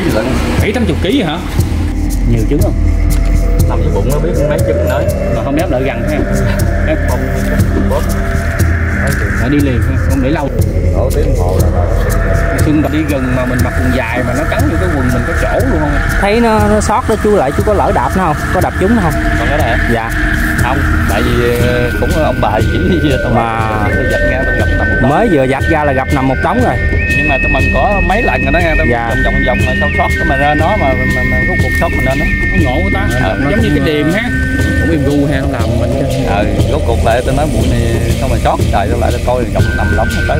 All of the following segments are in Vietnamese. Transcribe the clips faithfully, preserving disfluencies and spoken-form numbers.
lận. Bảy tám chục ký hả? Nhiều trứng không? Nằm vô bụng nó biết mấy trứng tới. Mà không dám đợi gần ha. Em không bớt. Phải đi liền ha, không để lâu. Đổ tiếng đồng hồ rồi. Xuân đi gần mà mình mặc quần dài mà nó cắn vô cái quần mình có chỗ luôn không? Thấy nó, nó sót đó chú lại, chú có lỡ đạp nó không? Có đạp trúng nó không? Còn cái này Dạ. không, tại vì cũng ông bà chỉ mà tôi giặt ra tôi gặp nằm một đống. Mới vừa giặt ra là gặp nằm một đống rồi. Nhưng mà tụi mình có mấy lần rồi đó nghe, tụi dạ. vòng vòng vòng mà sao sót cái mà ra nó mà, mà, mà rút cuộc sót mình lên đó. Nó ngộ của ta, à, giống như cái điềm ha. Cũng im gu ha, làm mình chứ. Ờ, rút cuộc lại tôi nói bụi này sao mà sót, trời tôi lại tôi coi vòng nằm lắm tới.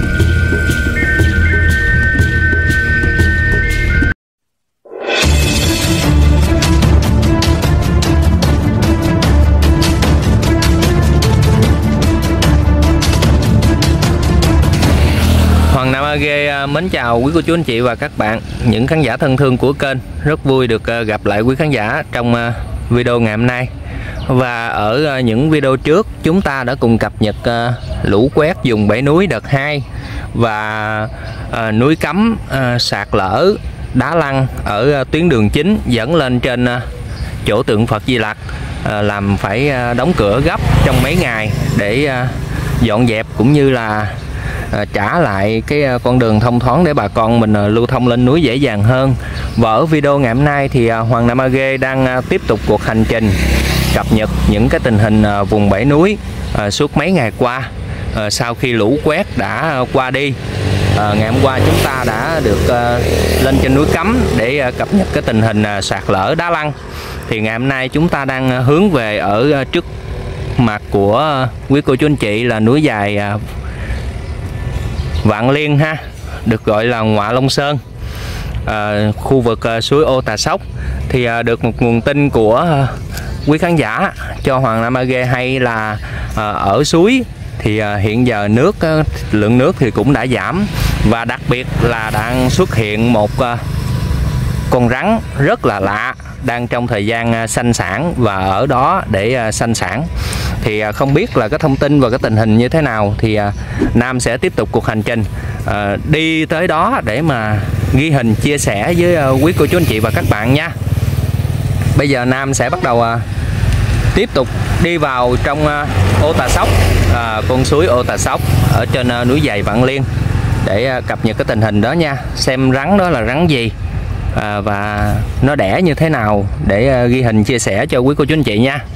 Hoàng Nam a giê mến chào quý cô chú anh chị và các bạn, những khán giả thân thương của kênh. Rất vui được gặp lại quý khán giả trong video ngày hôm nay. Và ở những video trước chúng ta đã cùng cập nhật lũ quét vùng Bảy Núi đợt hai và à, núi Cấm à, sạt lở đá lăn ở tuyến đường chính dẫn lên trên à, chỗ tượng Phật Di Lặc, à, làm phải đóng cửa gấp trong mấy ngày để à, dọn dẹp cũng như là À, trả lại cái con đường thông thoáng để bà con mình à, lưu thông lên núi dễ dàng hơn. Và ở video ngày hôm nay thì à, Hoàng Nam a giê đang à, tiếp tục cuộc hành trình cập nhật những cái tình hình à, vùng Bảy Núi à, suốt mấy ngày qua à, sau khi lũ quét đã qua đi. À, ngày hôm qua chúng ta đã được à, lên trên núi Cấm để à, cập nhật cái tình hình à, sạt lở đá lăn. Thì ngày hôm nay chúng ta đang à, hướng về ở à, trước mặt của à, quý cô chú anh chị là núi dài à, Vạn Liên ha, được gọi là Ngọa Long Sơn, à, khu vực à, suối Ô Tà Sóc. Thì à, được một nguồn tin của à, quý khán giả cho Hoàng Nam a giê hay là à, ở suối thì à, hiện giờ nước à, lượng nước thì cũng đã giảm, và đặc biệt là đang xuất hiện một à, con rắn rất là lạ đang trong thời gian à, sanh sản và ở đó để à, sanh sản. Thì à, không biết là cái thông tin và cái tình hình như thế nào thì à, Nam sẽ tiếp tục cuộc hành trình à, đi tới đó để mà ghi hình chia sẻ với à, quý cô chú anh chị và các bạn nha. Bây giờ Nam sẽ bắt đầu à, tiếp tục đi vào trong à, Ô Tà Sóc, à, con suối Ô Tà Sóc ở trên à, núi dày Vạn Liên để à, cập nhật cái tình hình đó nha, xem rắn đó là rắn gì à, và nó đẻ như thế nào để à, ghi hình chia sẻ cho quý cô chú anh chị nha.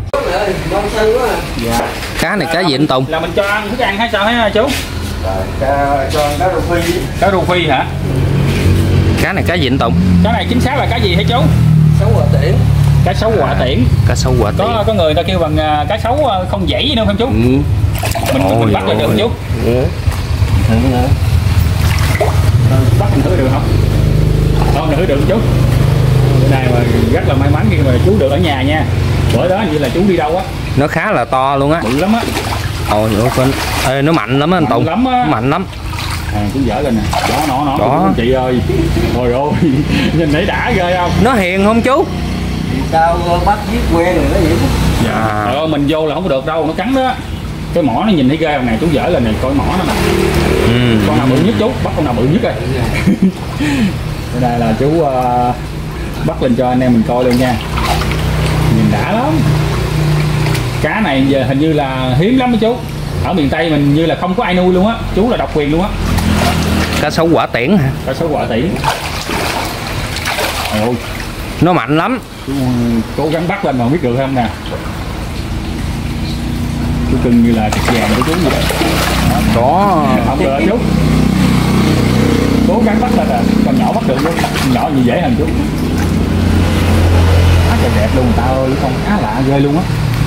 Dạ. Cá này cá gì anh Tùng? Là mình cho ăn thức ăn hay sao hả chú? Cá cho cá rô phi. Cá rô phi hả? Cá này cá gì anh Tùng? Cá này chính xác là cá gì hả chú? Sấu quả tiễn. Cá sấu quả tiễn. Cá sấu quả tiễn. Có có người ta kêu bằng uh, cá sấu uh, không dãy nữa không chú? Ừ. Mình, mình, mình bắt lại được không chú? Ừ. Bắt mình thử được không? Không thử được không chú? Bữa nay mà rất là may mắn khi mà chú được ở nhà nha. Bữa đó như là chú đi đâu á? Nó khá là to luôn á. Bự lắm á. Ôi ơi, nó mạnh lắm á anh Tùng. Lắm á. Mạnh lắm. À, chú dở lên nè. Đó nó nó. Đó. Chị ơi. Trời ơi. Nhìn thấy đã ghê không? Nó hiền không chú? Sao bắt giết quen rồi đó vậy? Dạ. Trời ơi, mình vô là không có được đâu, nó cắn đó. Cái mỏ nó nhìn thấy ghê này, chú dở lên này coi mỏ nó nè. Ừ. Con nào bự nhất chú? Bắt con nào bự nhất đây. Đây là chú uh, bắt lên cho anh em mình coi luôn nha. Nhìn đã lắm. Cá này giờ hình như là hiếm lắm đó chú. Ở miền Tây mình như là không có ai nuôi luôn á. Chú là độc quyền luôn á. Cá sấu quả tiễn hả? Cá sấu quả tiễn. Ôi, nó mạnh lắm. chú cố gắng bắt lên mà không biết được không nè. Chú cưng như là thịt vàng của chú vậy đó. Có. Không được chú. Cố gắng bắt lên à. Con nhỏ bắt được luôn. Con nhỏ như dễ hơn chú. Quá trời đẹp luôn ta ơi, con cá lạ ghê luôn á.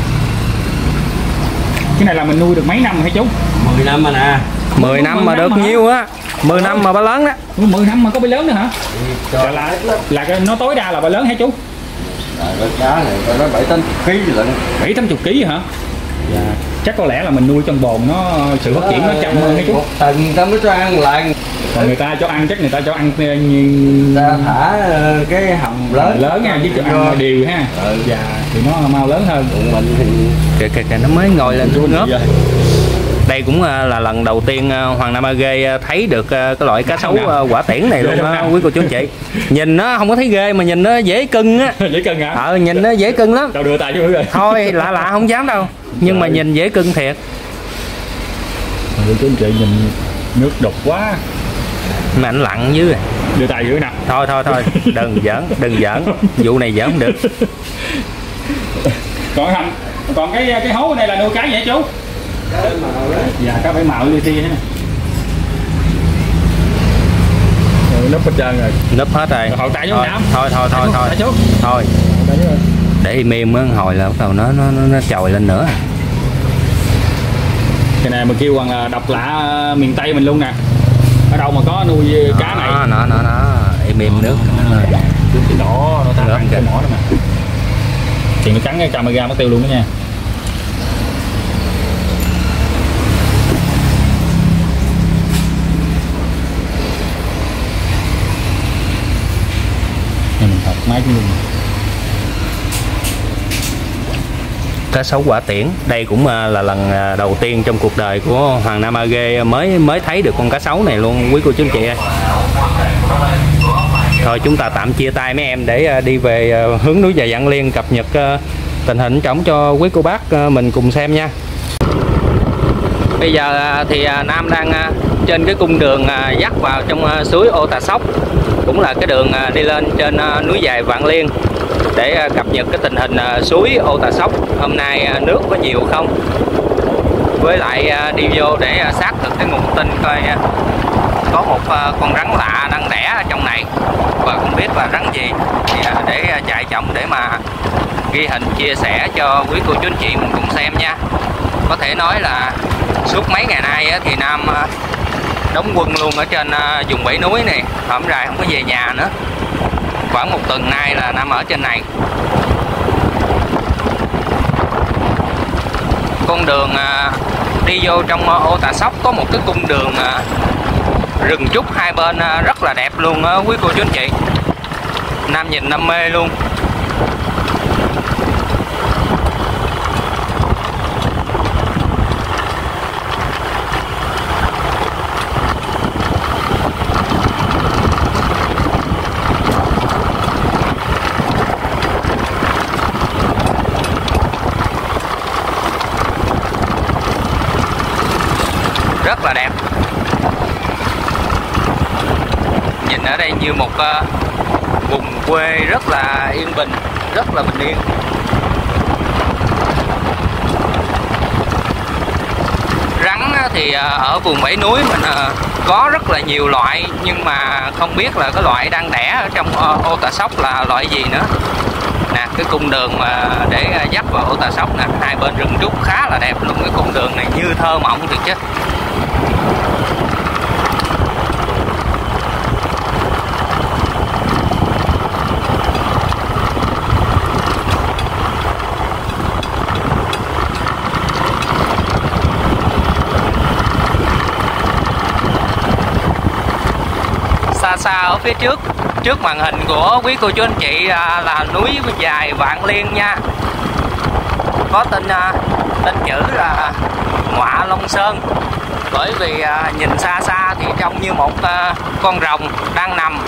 Cái này là mình nuôi được mấy năm hả chú? mười năm mà nè. mười năm mà được nhiêu á. mười năm mà ba lớn đó. mười năm mà có bé lớn nữa hả? Là, là, là cái nó tối đa là ba lớn hả chú? Rồi cá này coi nó bảy tám ký lận. bảy tám chục ký hả? Dạ. Chắc có lẽ là mình nuôi trong bồn nó sự phát triển nó chậm hơn hả chú? Một tuần ta mới cho ăn lần. Còn người ta cho ăn chắc người ta cho ăn như ta thả cái hầm lớn lớn nha, chứ cho ăn đều ha. Ừ. Dạ, thì nó mau lớn hơn. Còn mình thì Kìa kìa kìa, nó mới ngồi lên chú ngớp. Đây cũng là lần đầu tiên Hoàng Nam a ghê thấy được cái loại cá sấu quả tiễn này luôn á quý cô chú anh chị. Nhìn nó không có thấy ghê mà nhìn nó dễ cưng á. Dễ cưng hả? Ờ, nhìn nó dễ cưng lắm. Đâu đưa tay vô rồi. Thôi lạ lạ không dám đâu. Nhưng rồi. Mà nhìn dễ cưng thiệt. Quý cô chú anh chị nhìn nước đục quá. Mà anh lặn dưới rồi. Đưa tay dưới nè. Thôi thôi thôi, đừng giỡn, đừng giỡn. Vụ này giỡn không được. Còn hành, còn cái cái hố này là nuôi cái gì hả chú? Cá bảy màu đấy. Dạ, cá bảy màu li ti thế này. Rồi núp hết trơn rồi. Núp hết rồi. Hồi tay thôi, thôi thôi thôi thôi. Thôi. Thôi. Để im im á, hồi là bắt đầu nó nó nó, nó trồi lên nữa. Cái này mà kêu bằng là độc lạ miền Tây mình luôn nè. Ở đâu mà có nuôi cá đó, này? Nó nó nó im im nước. Cái đỏ nó ta ăn cái mỏ đó mà. Thì nó cắn cái camera mất tiêu luôn đó nha. Mình thật máy luôn. Cá sấu quả tiễn, đây cũng là lần đầu tiên trong cuộc đời của Hoàng Nam a ghê mới mới thấy được con cá sấu này luôn quý cô chú anh chị ơi. Thôi chúng ta tạm chia tay mấy em để đi về hướng núi Dài Vạn Liên cập nhật tình hình trống cho quý cô bác mình cùng xem nha. Bây giờ thì Nam đang trên cái cung đường dắt vào trong suối Ô Tà Sóc, cũng là cái đường đi lên trên núi Dài Vạn Liên để cập nhật cái tình hình suối Ô Tà Sóc hôm nay nước có nhiều không, với lại đi vô để xác thực cái nguồn tin coi có một con rắn lạ đang đẻ ở trong này và không biết là rắn gì, thì để chạy chậm để mà ghi hình chia sẻ cho quý cô chú anh chị mình cùng xem nha. Có thể nói là suốt mấy ngày nay thì Nam đóng quân luôn ở trên vùng bẫy núi này, hổm rày không có về nhà nữa. Khoảng một tuần nay là Nam ở trên này. Con đường đi vô trong Ô Tà Sóc có một cái cung đường rừng trúc hai bên rất là đẹp luôn á quý cô chú anh chị. Nam nhìn Nam mê luôn. Rất là đẹp. Nhìn ở đây như một uh, vùng quê rất là yên bình, rất là bình yên. Rắn thì uh, ở vùng bẫy núi mình uh, có rất là nhiều loại, nhưng mà không biết là cái loại đang đẻ ở trong uh, Ô Tà Sóc là loại gì nữa. Nè, cái cung đường mà để uh, dắt vào Ô Tà Sóc nè, hai bên rừng trúc khá là đẹp luôn. Cái cung đường này như thơ mộng thiệt chứ. Xa xa ở phía trước, trước màn hình của quý cô chú anh chị là núi Dài Vạn Liên nha. Có tên tên chữ là Ngọa Long Sơn. Bởi vì nhìn xa xa thì trông như một con rồng đang nằm.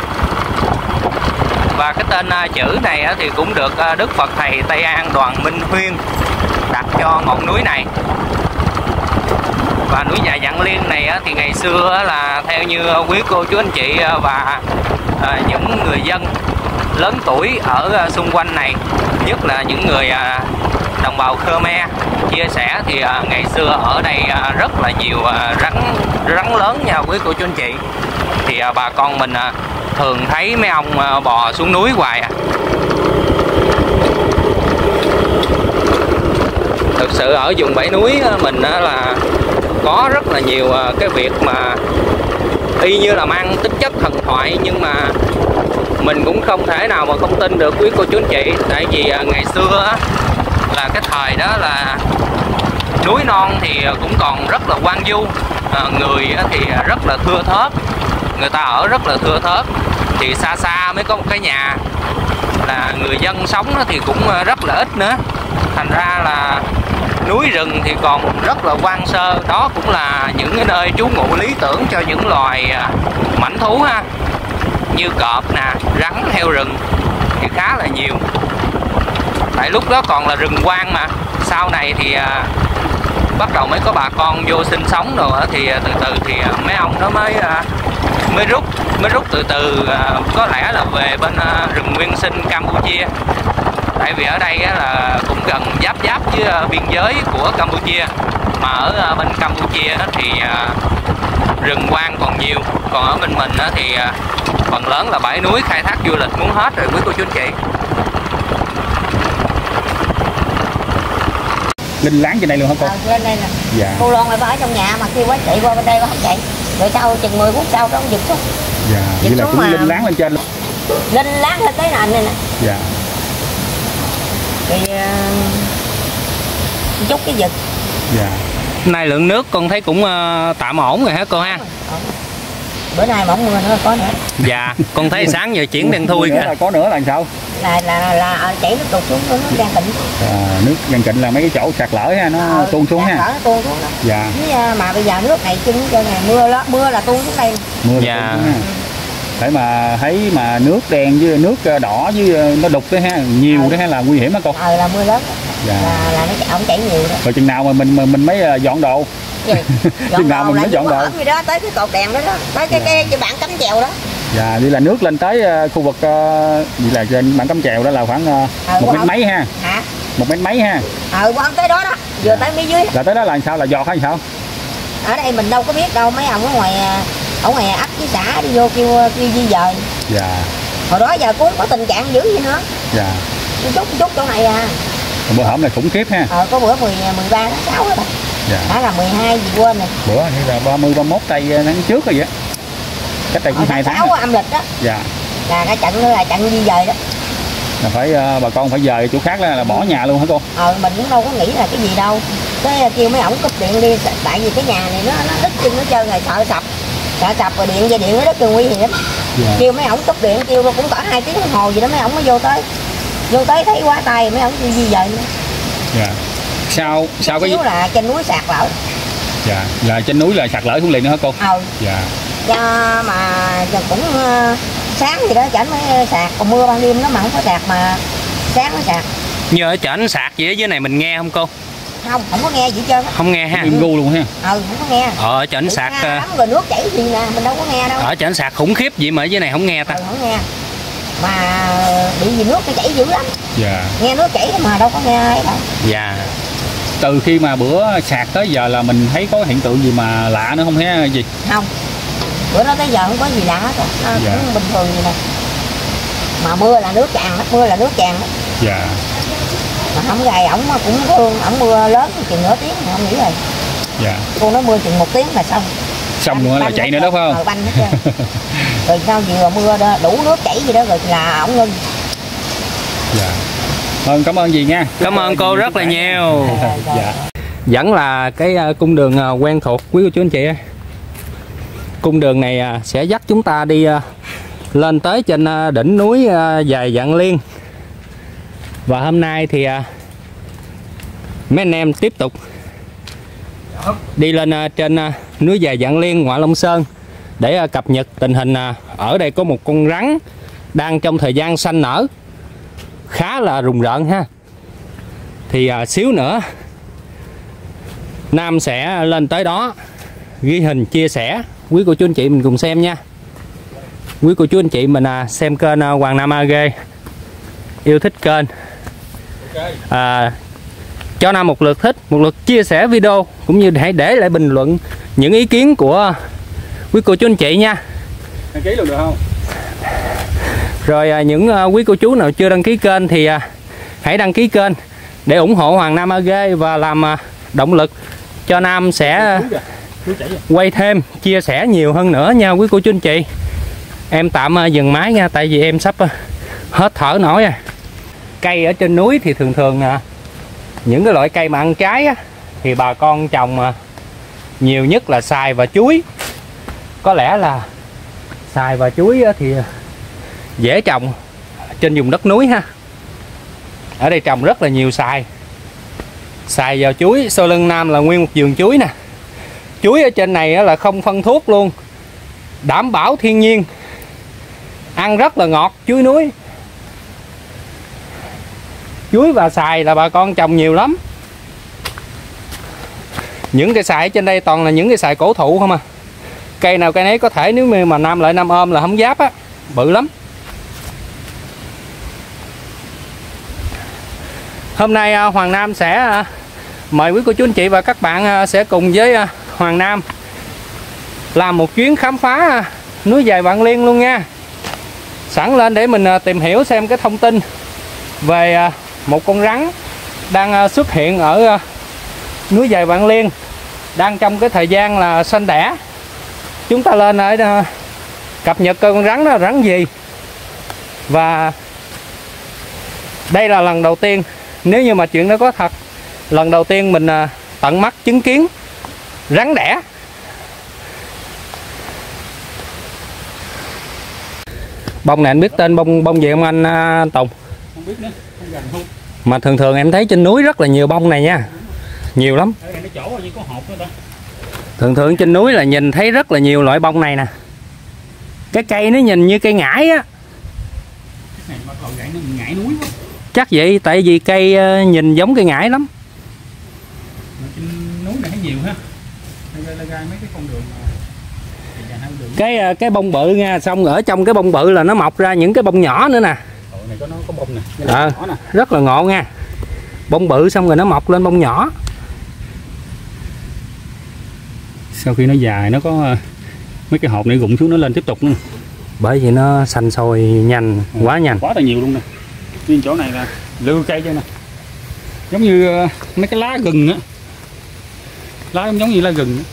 Và cái tên chữ này thì cũng được Đức Phật Thầy Tây An Đoàn Minh Huyên đặt cho ngọn núi này. Và núi Dài Vạn Liên này thì ngày xưa là theo như quý cô chú anh chị và những người dân lớn tuổi ở xung quanh này, nhất là những người đồng bào Khmer chia sẻ, thì ngày xưa ở đây rất là nhiều rắn rắn lớn nha quý cô chú anh chị. Thì bà con mình thường thấy mấy ông bò xuống núi hoài à. Thực sự ở vùng bẫy núi mình là có rất là nhiều cái việc mà y như là mang tính chất thần thoại, nhưng mà mình cũng không thể nào mà không tin được quý cô chú anh chị. Tại vì ngày xưa là cái thời đó là núi non thì cũng còn rất là hoang vu, người thì rất là thưa thớt, người ta ở rất là thưa thớt, thì xa xa mới có một cái nhà, là người dân sống thì cũng rất là ít nữa. Thành ra là núi rừng thì còn rất là hoang sơ. Đó cũng là những cái nơi trú ngụ lý tưởng cho những loài mãnh thú ha, như cọp nè, rắn, heo rừng thì khá là nhiều. Tại lúc đó còn là rừng hoang mà, sau này thì à, bắt đầu mới có bà con vô sinh sống rồi thì à, từ từ thì à, mấy ông nó mới à, mới rút mới rút từ từ à, có lẽ là về bên à, rừng nguyên sinh Campuchia. Tại vì ở đây á, là cũng gần giáp giáp với à, biên giới của Campuchia, mà ở à, bên Campuchia đó thì à, rừng hoang còn nhiều, còn ở bên mình á, thì à, phần lớn là bãi núi khai thác du lịch muốn hết rồi quý cô chú anh chị. Linh láng trên đây luôn hả cô? Ờ, lên đây nè. Dạ. Cô Loan lại ở trong nhà mà khi quá chạy qua bên đây quá không chạy. Rồi sau chừng mười phút sau đó giật xuống. Dạ. Vậy là cũng mà... linh láng lên trên luôn. Linh láng lên tới nền này nè. Dạ. Thì uh, chút cái giật. Dạ. Nay lượng nước con thấy cũng uh, tạm ổn rồi hả cô ha? Bữa nay mỏng mưa nữa có nữa. Dạ, con thấy sáng giờ chuyển đen thui kìa. Có nữa là sao? Là là là chảy nước tụt xuống, nước đang tịnh. À, nước đang tịnh là mấy cái chỗ sạt lở ha, nó ờ, tuôn xuống ha. Sạt lở nó tuôn xuống đó. Dạ. Với, mà bây giờ nước này chân cho ngày mưa đó, mưa là tuôn xuống đây. Mưa dạ. Là tuôn xuống ha. Để mà thấy mà nước đen với nước đỏ với nó đục đấy ha, nhiều đấy ha, là nguy hiểm á cô. Ờ là mưa lớn. Dạ. Là là nó ổng chảy nhiều đó. Rồi chừng nào mà mình mình mới dọn đồ? Chừng nào mình mới dọn đồ? Gì đó tới cái cột đèn đó đó, tới cái cái, cái bảng cắm chèo đó. Dạ, đi là nước lên tới khu vực vậy là trên bảng cắm chèo đó là khoảng ờ, một mét mấy ha. Hả? Một mét mấy ha. Ờ, qua tới đó đó, vừa tới mấy dưới. Là tới đó là sao, là giọt hay sao? Ở đây mình đâu có biết đâu, mấy ông ở ngoài ở ngoài ấp với xã đi vô kêu kêu di dời. Dạ. Hồi đó giờ cũng có tình trạng dữ vậy nữa. Dạ. Chút chút chỗ này à. Bữa hổm là khủng khiếp ha. Ờ, có bữa mười, mười ba tháng sáu đó. Dạ. Đó là mười hai gì quên rồi. Bữa như là ba mươi, ba mươi mốt tây tháng trước rồi vậy. Cách đây cũng hai tháng. sáu âm lịch đó. Dạ. Là cái trận là trận di dời đó. Là phải uh, bà con phải dời chỗ khác là, là bỏ nhà luôn hả cô? Ờ, mình cũng đâu có nghĩ là cái gì đâu. Cái kêu mấy ổng cúp điện đi, tại vì cái nhà này nó nó đứt chân nó trơn rồi, sợ sập. Sợ sập rồi điện dây điện nó rất là nguy hiểm. Dạ. Kêu mấy ổng cúp điện, kêu cũng cỡ hai tiếng đồng hồ gì đó mấy ổng mới vô tới. Vô tới thấy quá tay mấy ổng kêu di dời nữa. Dạ. Sao sao cái là trên núi sạt lở. Dạ, là trên núi là sạt lở xuống liền nữa hả cô? Ờ. Dạ. Cho mà cũng uh, sáng gì đó chảnh mới sạt, còn mưa ban đêm nó mà không có sạt mà sáng nó sạt. Như ở chảnh sạt gì ở dưới này mình nghe không cô? Không, không có nghe gì hết trơn á. Không nghe ha. Im gu luôn ha. Ừ, không có nghe. Ờ, ở chảnh sạt lắm rồi nước chảy gì nè, mình đâu có nghe đâu. Ở chảnh sạt khủng khiếp vậy mà ở dưới này không nghe ta. Ừ, không nghe. Mà bị gì nước nó chảy dữ lắm. Dạ. Nghe nước chảy mà đâu có nghe ấy đâu. Dạ. Từ khi mà bữa sạt tới giờ là mình thấy có hiện tượng gì mà lạ nữa không hả gì? Không. Bữa đó tới giờ không có gì lạ hết. Nó dạ. Cũng bình thường gì nè. Mà mưa là nước tràn đó, mưa là nước tràn đó. Dạ. Mà không gầy ổng cũng thương, ổng mưa lớn chừng nửa tiếng mà không nghĩ rồi. Dạ. Cô nói mưa chừng một tiếng là xong. Xong nữa là chạy nữa đó phải không? Ờ, banh hết trơn. Rồi sau vừa mưa đó, đủ nước chảy gì đó rồi là ổng ngưng. Dạ. Vâng, cảm ơn dì nha. Cảm ơn cô rất là nhiều. Dạ. Vẫn là cái cung đường quen thuộc quý cô chú anh chị. Cung đường này sẽ dắt chúng ta đi lên tới trên đỉnh núi Dài Vạn Liên. Và hôm nay thì mấy anh em tiếp tục đi lên trên núi Dài Vạn Liên, Ngoại Long Sơn để cập nhật tình hình. Ở đây có một con rắn đang trong thời gian sanh nở khá là rùng rợn ha. Thì xíu nữa Nam sẽ lên tới đó ghi hình chia sẻ quý cô chú anh chị mình cùng xem nha. Quý cô chú anh chị mình xem kênh Hoàng Nam a giê, yêu thích kênh à, cho Nam một lượt thích, một lượt chia sẻ video, cũng như hãy để lại bình luận những ý kiến của quý cô chú anh chị nha. Đăng ký luôn được không? Rồi những quý cô chú nào chưa đăng ký kênh thì hãy đăng ký kênh để ủng hộ Hoàng Nam a giê và làm động lực cho Nam sẽ quay thêm, chia sẻ nhiều hơn nữa nha quý cô chú anh chị. Em tạm dừng máy nha, tại vì em sắp hết thở nổi à. Cây ở trên núi thì thường thường những cái loại cây mà ăn trái á, thì bà con trồng nhiều nhất là xoài và chuối. Có lẽ là xoài và chuối thì dễ trồng trên vùng đất núi ha. Ở đây trồng rất là nhiều xoài. xài vào chuối. Sau lưng Nam là nguyên một vườn chuối nè. Chuối ở trên này là không phân thuốc luôn, đảm bảo thiên nhiên, ăn rất là ngọt. Chuối núi, chuối và xoài là bà con trồng nhiều lắm. Những cây xoài ở trên đây toàn là những cây xoài cổ thụ không à. Cây nào cây nấy có thể, nếu mà Nam lại Nam ôm là không giáp á, bự lắm. Hôm nay Hoàng Nam sẽ mời quý cô chú anh chị và các bạn sẽ cùng với Hoàng Nam làm một chuyến khám phá núi dài Vạn Liên luôn nha. Sẵn lên để mình tìm hiểu xem cái thông tin về một con rắn đang xuất hiện ở núi dài Vạn Liên, đang trong cái thời gian là sanh đẻ. Chúng ta lên để cập nhật coi con rắn đó là rắn gì. Và đây là lần đầu tiên, nếu như mà chuyện đó có thật, lần đầu tiên mình tận mắt chứng kiến rắn đẻ. Bông này anh biết tên bông bông gì không anh, anh Tùng? Không biết nữa, không gần không. Mà thường thường em thấy trên núi rất là nhiều bông này nha. Nhiều lắm. Thường thường trên núi là nhìn thấy rất là nhiều loại bông này nè. Cái cây nó nhìn như cây ngải á. Cái này bắt đầu gãy nó ngải núi quá. Chắc vậy, tại vì cây nhìn giống cây ngải lắm. Mà trên núi này thấy nhiều ha. Đây là mấy cái con đường cái cái bông bự nha, xong ở trong cái bông bự là nó mọc ra những cái bông nhỏ nữa nè. Này có nó có bông nè. À, nè. Rất là ngộ nha. Bông bự xong rồi nó mọc lên bông nhỏ. Sau khi nó dài nó có mấy cái hộp này rụng xuống nó lên tiếp tục nữa. Bởi vì nó xanh sôi nhanh, ừ, quá nhanh. Quá là nhiều luôn nè. Nguyên chỗ này là lưa cây cho nè. Giống như mấy cái lá gừng á. Lá giống như lá gừng á.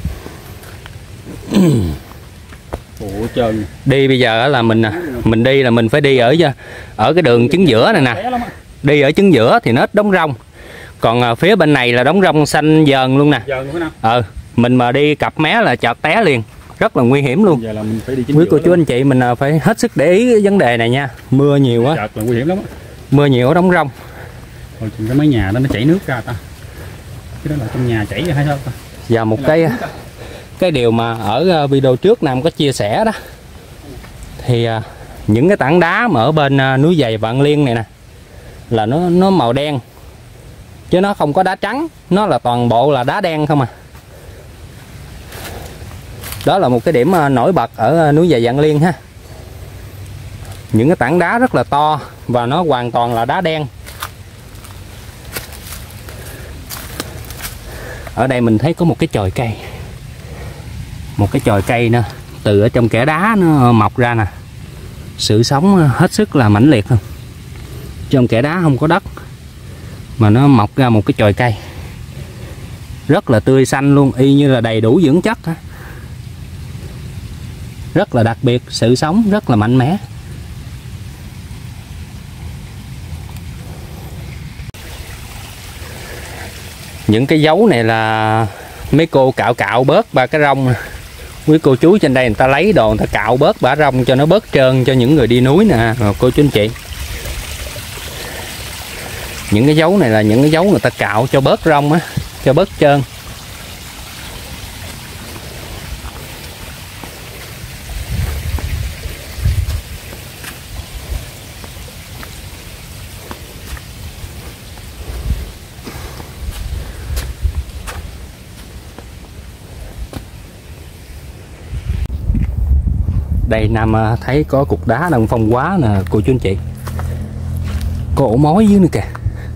Ủa trời. Đi bây giờ là mình mình đi là mình phải đi ở ở cái đường chính giữa này nè. Đi ở chính giữa thì nó ít đống rong. Còn phía bên này là đống rong xanh dờn luôn nè. Ờ, mình mà đi cặp mé là chợt té liền, rất là nguy hiểm luôn. Giờ là mình phải đi chính quý cô chú anh chị mình phải hết sức để ý cái vấn đề này nha. Mưa nhiều quá. Chợt là nguy hiểm lắm. Mưa nhiều ở đống rong. Rồi cái mấy nhà đó nó chảy nước ra ta. Cái đó là trong nhà chảy ra hay sao ta? Và một cái cái điều mà ở video trước Nam có chia sẻ đó, thì những cái tảng đá mà ở bên núi dài Vạn Liên này nè là nó nó màu đen, chứ nó không có đá trắng, nó là toàn bộ là đá đen không à. Đó là một cái điểm nổi bật ở núi dài Vạn Liên ha. Những cái tảng đá rất là to và nó hoàn toàn là đá đen. Ở đây mình thấy có một cái chồi cây, một cái chồi cây nữa, từ ở trong kẽ đá nó mọc ra nè. Sự sống hết sức là mãnh liệt không. Trong kẽ đá không có đất mà nó mọc ra một cái chồi cây rất là tươi xanh luôn, y như là đầy đủ dưỡng chất. Rất là đặc biệt, sự sống rất là mạnh mẽ. Những cái dấu này là mấy cô cạo cạo bớt ba cái rong. Quý cô chú trên đây người ta lấy đồ, người ta cạo bớt bả rong cho nó bớt trơn cho những người đi núi nè cô chú anh chị. Những cái dấu này là những cái dấu người ta cạo cho bớt rong á, cho bớt trơn. Đây Nam thấy có cục đá đang phong quá nè cô chú anh chị. Có ổ mối dưới nữa kìa.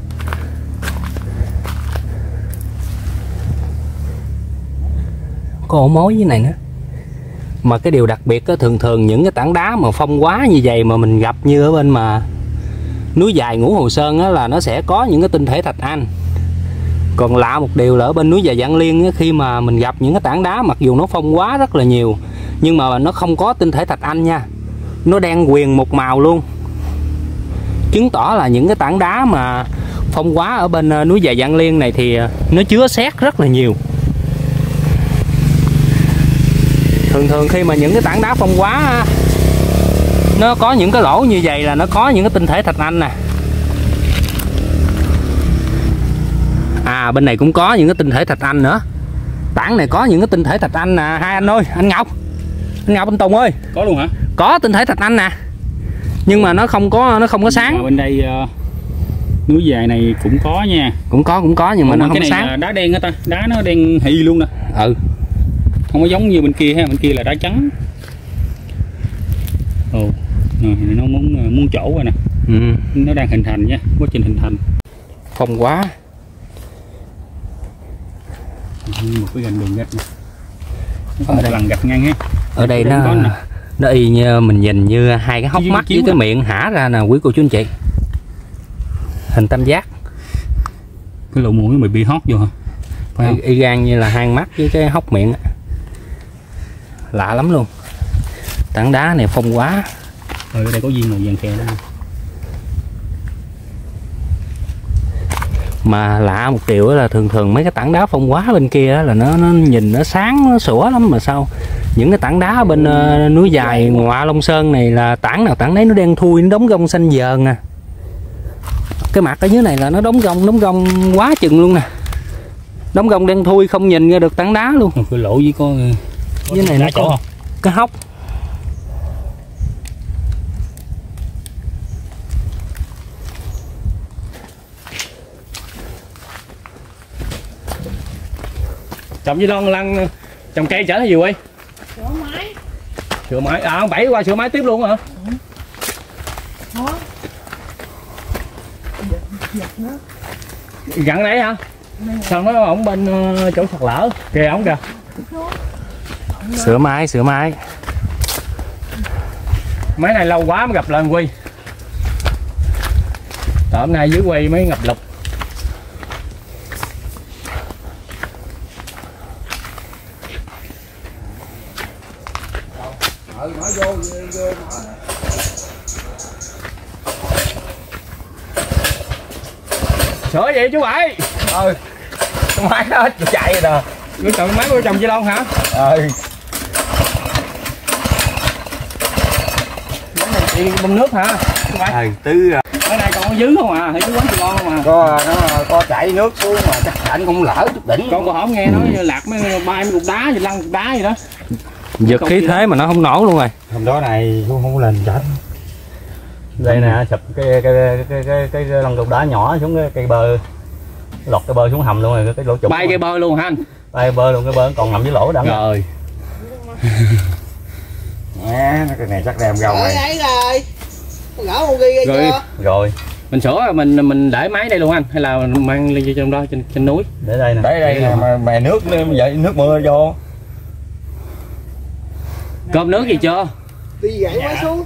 Có ổ mối dưới này nữa. Mà cái điều đặc biệt đó, thường thường những cái tảng đá mà phong quá như vậy mà mình gặp như ở bên mà núi dài Ngũ Hồ Sơn á, là nó sẽ có những cái tinh thể thạch anh. Còn lạ một điều là ở bên núi dài Vạn Liên á, khi mà mình gặp những cái tảng đá mặc dù nó phong quá rất là nhiều nhưng mà nó không có tinh thể thạch anh nha, nó đen quyền một màu luôn, chứng tỏ là những cái tảng đá mà phong quá ở bên núi dài Vạn Liên này thì nó chứa sét rất là nhiều. Thường thường khi mà những cái tảng đá phong quá nó có những cái lỗ như vậy là nó có những cái tinh thể thạch anh nè. À và bên này cũng có những cái tinh thể thạch anh nữa. Tảng này có những cái tinh thể thạch anh nè hai anh ơi, anh Ngọc, anh Ngọc, anh Tùng ơi. Có luôn hả? Có tinh thể thạch anh nè, nhưng mà nó không có nó không có sáng. Ở bên đây uh, núi dài này cũng có nha. Cũng có cũng có nhưng mà Ủa, nó cái không này sáng. là đá đen á ta, đá nó đen hì luôn nè. Ừ. Không có giống như bên kia ha, bên kia là đá trắng. Ồ, nó muốn muốn chỗ rồi nè. Ừ. Nó đang hình thành nha, quá trình hình thành. Phong quá. Một cái gành đường gạch nè. Ở đây bằng gạch ngang ha. Ở đây nó nó y như mình nhìn như hai cái hốc mắt với cái miệng hả ra nè quý cô chú anh chị. Hình tam giác. Cái lỗ mũi mày bị hót vô hả? Phải không? Y, y gan như là hai mắt với cái hốc miệng. Lạ lắm luôn. Tảng đá này phong quá. Rồi ở đây có viên màu vàng khè đó. Mà lạ một điều là thường thường mấy cái tảng đá phong quá bên kia là nó nó nhìn nó sáng nó sủa lắm, mà sao những cái tảng đá bên uh, núi dài Ngọa Long Sơn này là tảng nào tảng đấy nó đen thui, nó đóng gông xanh dờn nè. Cái mặt ở dưới này là nó đóng gông đóng gông quá chừng luôn nè, đóng gông đen thui không nhìn ra được tảng đá luôn. Cái lỗ với có, có dưới này nó có không? Cái hốc. Trồng với lon lăn trồng cây chở hay gì quay? Sửa máy. Sửa máy à, ông Bảy qua sửa máy tiếp luôn hả? Ừ. Gặn đấy hả? Sao nó ổng bên uh, chỗ sạt lở kìa ổng kìa. Sửa máy sửa máy. Máy này lâu quá mới gặp lần Quy. Tại hôm nay dưới quay mới ngập lụt. Sửa vậy chú Bảy. Ừ. Cái máy nó hết chạy rồi nè. Ngươi chọn máy của chồng Chi Long hả? Ừ. Máy này chị bơm nước hả? Chú Bảy. Ừ, tứ rồi. Cái này còn có dứ không à? Hay chú quán Chi Long không à? Có nó có chảy nước xuống mà chắc anh cũng lỡ chút đỉnh. Con còn không nghe nói như lạc mấy bay mấy cục đá gì lăn cục đá gì đó. Giật khí thế mà nó không nổ luôn rồi. Hôm đó này cũng không có lên chết. Đây nè, sụp cái cái cái cái cái lăn cục đá nhỏ xuống cái cây bơ. Lọt cái bơ xuống hầm luôn rồi, cái lỗ trục. Bay cây bơ luôn hả anh? Bay bơ luôn, cái bơ còn nằm dưới lỗ đó. Rồi. Nè, cái này chắc đem rau này. Đấy rồi. Gỡ một ghi ra Rồi. chưa? Rồi. Mình sửa mình mình để máy đây luôn anh hay là mang lên trong đó trên trên núi? Để đây nè. Để đây nè, mà mè nước vậy nước mưa vô. Cơm nước gì chưa? Đi gãy quá xuống.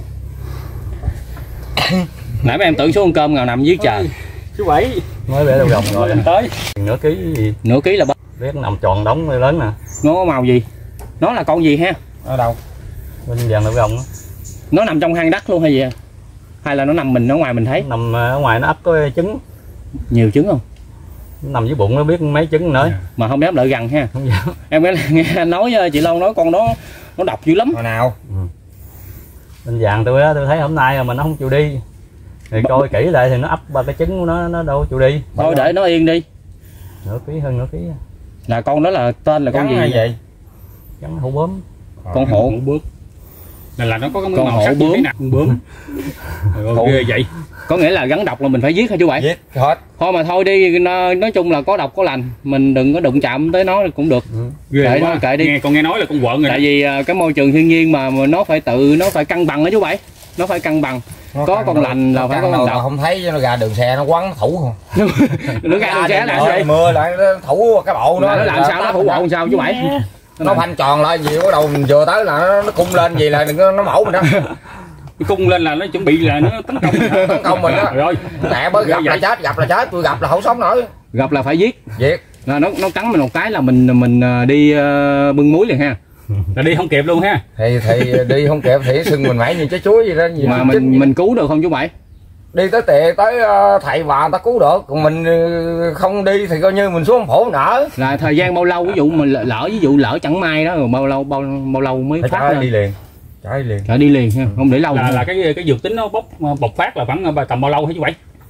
Nãy mấy em tưởng số con cơm nào nằm dưới trời. Chú Bảy mới bể đầu gồng rồi. Tới. Nửa ký gì? Nửa ký là bao? Biết nằm tròn đống lớn nè. Nó có màu gì? Nó là con gì ha? Ở đâu? Bên vàng đầu gồng. Nó nằm trong hang đất luôn hay gì? Hay là nó nằm mình ở ngoài mình thấy? Nằm ở ngoài nó ấp có trứng. Nhiều trứng không? Nó nằm dưới bụng nó biết mấy trứng nữa. Mà không dám lại gần ha. Không dám. Em nghe, nghe anh nói chị Long nói con đó nó độc dữ lắm. Hồi nào? Ừ. Bên vàng tôi á, tôi thấy hôm nay mà nó không chịu đi. Thì coi kỹ lại thì nó ấp ba cái trứng của nó nó đâu chịu đi. Thôi để nó yên đi. Nửa ký hơn nửa ký. Là con đó là tên là con gì vậy? Trắng hổ bướm. Con hổ bướm. Là là nó có cái con màu hổ sắc bướm. như thế nào? Bướm. Rồi, ghê vậy. Có nghĩa là gắn độc là mình phải giết hả chú Bảy? Giết hết. Thôi mà thôi đi, nói, nói chung là có độc có lành, mình đừng có đụng chạm tới nó cũng được. Ừ. Kệ nó kệ đi. Nghe con nghe nói là con quợn rồi. Tại vì cái môi trường thiên nhiên mà, mà nó phải tự nó phải cân bằng đó chú Bảy. Nó phải cân bằng. Nó có con lành là phải có con độc. Không thấy nó ra đường xe nó quấn nó thủ không? Nó ra đường xe là gì? Mưa lại nó thủ cái bộ nó. Nó làm sao nó thủ bộ sao chú Bảy? Nó phanh tròn lại gì bắt đầu mình vừa tới là nó, nó cung lên gì là đừng có nó mổ mình đó. Cung lên là nó chuẩn bị là nó tấn công tấn công mình đó. Rồi Mẹ mới gặp là chết, gặp là chết, tôi gặp là không sống nổi. Gặp là phải giết. Giết. Nó nó cắn mình một cái là mình mình đi uh, bưng muối liền ha. Là đi không kịp luôn ha. Thì thì đi không kịp thì sưng mình mẩy như trái chuối gì đó. Gì mà mình gì? Mình cứu được không chú Bảy? Đi tới tiệ tới thầy bà người ta cứu được, còn mình không đi thì coi như mình xuống phổ nở. Là thời gian bao lâu ví dụ mình lỡ ví dụ lỡ chẳng may đó rồi bao lâu bao bao lâu mới phải phát lên? Đi liền. Trái đi liền. Phải đi liền ha, không để lâu. Là, là cái cái dược tính nó bốc bộc phát là khoảng tầm bao lâu hả chú Bảy?